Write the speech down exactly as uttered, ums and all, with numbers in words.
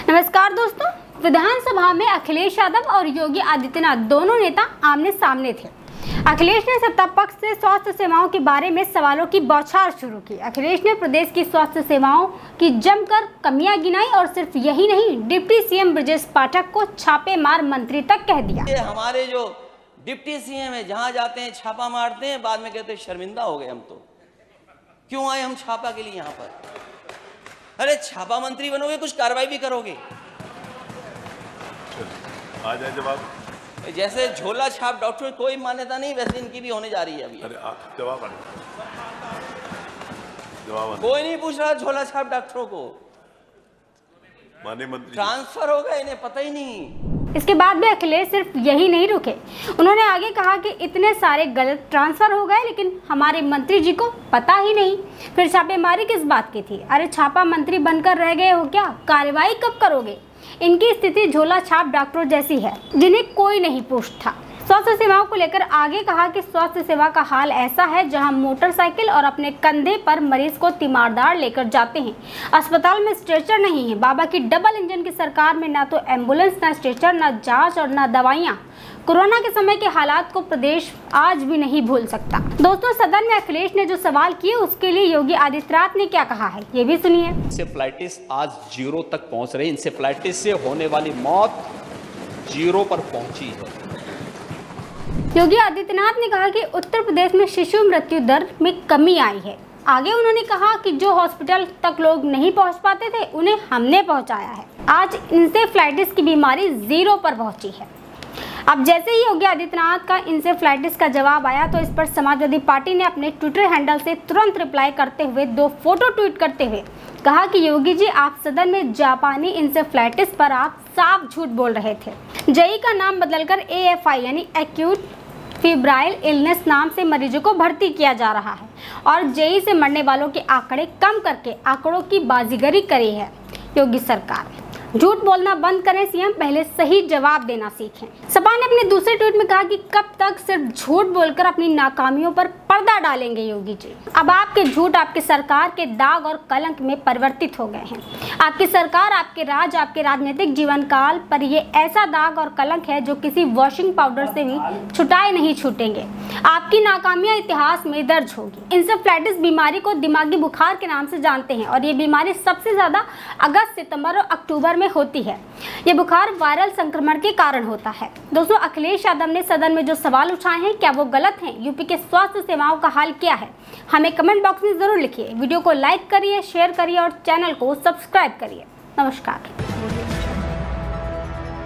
नमस्कार दोस्तों, विधानसभा में अखिलेश यादव और योगी आदित्यनाथ दोनों नेता आमने सामने थे। अखिलेश ने सत्ता पक्ष से स्वास्थ्य सेवाओं के बारे में सवालों की बौछार शुरू की। अखिलेश ने प्रदेश की स्वास्थ्य सेवाओं की जमकर कमियां गिनाई और सिर्फ यही नहीं, डिप्टी सीएम ब्रजेश पाठक को छापेमार मंत्री तक कह दिया। ये हमारे जो डिप्टी सीएम है, जहां जाते हैं छापा मारते हैं, बाद में कहते हैं शर्मिंदा हो गए हम तो, क्यों आए हम छापा के लिए यहाँ पर। अरे छापा मंत्री बनोगे, कुछ कार्रवाई भी करोगे। आ जाए जवाब। जैसे झोला छाप डॉक्टर कोई मान्यता नहीं, वैसे इनकी भी होने जा रही है अभी। अरे जवाब जवाब कोई नहीं पूछ रहा झोला छाप डॉक्टरों को, माननीय मंत्री ट्रांसफर हो गए, इन्हें पता ही नहीं। इसके बाद भी अखिलेश सिर्फ यही नहीं रुके, उन्होंने आगे कहा कि इतने सारे गलत ट्रांसफर हो गए लेकिन हमारे मंत्री जी को पता ही नहीं। फिर छापेमारी किस बात की थी? अरे छापा मंत्री बनकर रह गए हो क्या? कार्रवाई कब करोगे? इनकी स्थिति झोला छाप डॉक्टरों जैसी है जिन्हें कोई नहीं पूछता। स्वास्थ्य सेवाओं को लेकर आगे कहा कि स्वास्थ्य सेवा का हाल ऐसा है जहां मोटरसाइकिल और अपने कंधे पर मरीज को तीमारदार लेकर जाते हैं। अस्पताल में स्ट्रेचर नहीं है। बाबा की डबल इंजन की सरकार में ना तो एम्बुलेंस, ना स्ट्रेचर, ना जांच और ना दवाइयां। कोरोना के समय के हालात को प्रदेश आज भी नहीं भूल सकता। दोस्तों, सदन में अखिलेश ने जो सवाल किए उसके लिए योगी आदित्यनाथ ने क्या कहा है, ये भी सुनिए। इंसेफ्लाइटिस आज जीरो तक पहुंच रही है। इंसेफ्लाइटिस से होने वाली मौत जीरो पर पहुंची है। योगी आदित्यनाथ ने कहा कि उत्तर प्रदेश में शिशु मृत्यु दर में कमी आई है। आगे उन्होंने कहा कि जो हॉस्पिटल तक लोग नहीं पहुंच पाते थे उन्हें हमने पहुंचाया है। आज इंसेफ्लाइटिस की बीमारी जीरो पर पहुंची है। अब जैसे ही योगी आदित्यनाथ का इंसेफ्लाइटिस का जवाब आया तो इस पर समाजवादी पार्टी ने अपने ट्विटर हैंडल से तुरंत रिप्लाई करते हुए दो फोटो ट्वीट करते हुए कहा कि योगी जी, आप सदन में जापानी इंसेफ्लाइटिस पर आप साफ झूठ बोल रहे थे। जेई का नाम बदलकर ए एफ आई यानी एक्यूट फिब्राइल इलनेस नाम से मरीजों को भर्ती किया जा रहा है और जेई से मरने वालों के आंकड़े कम करके आंकड़ों की बाजीगरी करी है योगी सरकार। झूठ बोलना बंद करें सीएम, पहले सही जवाब देना सीखें। सपा ने अपने दूसरे ट्वीट में कहा कि कब तक सिर्फ झूठ बोलकर अपनी नाकामियों पर पर्दा डालेंगे योगी जी। अब आपके झूठ आपके सरकार के दाग और कलंक में परिवर्तित हो गए हैं। आपकी सरकार, आपके राज, आपके राजनीतिक जीवन काल पर ये ऐसा दाग और कलंक है जो किसी वॉशिंग पाउडर से भी छुटाए नहीं छूटेंगे। आपकी नाकामियां इतिहास में दर्ज होगी। इंसेफ्लाइटिस बीमारी को दिमागी बुखार के नाम से जानते हैं और ये बीमारी सबसे ज्यादा अगस्त, सितंबर और अक्टूबर में होती है। ये बुखार वायरल संक्रमण के कारण होता है। दोस्तों, अखिलेश यादव ने सदन में जो सवाल उठाए हैं, क्या वो गलत हैं? यूपी के स्वास्थ्य सेवाओं का हाल क्या है? हमें कमेंट बॉक्स में जरूर लिखिए। वीडियो को लाइक करिए, शेयर करिए और चैनल को सब्सक्राइब करिए। नमस्कार।